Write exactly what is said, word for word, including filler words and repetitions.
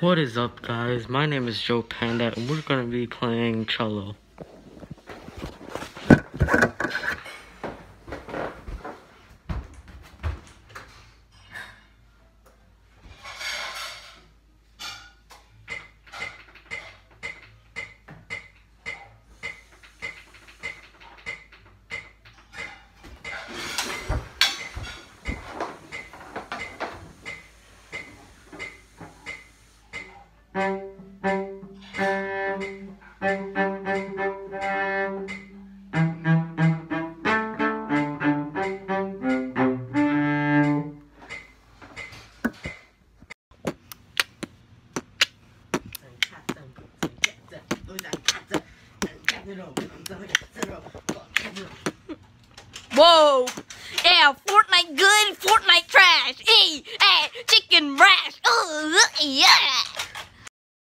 What is up, guys? My name is Joe Panda, and we're gonna be playing cello. Whoa! Yeah, Fortnite good, Fortnite trash. E, eh, chicken rash. Ugh, yeah.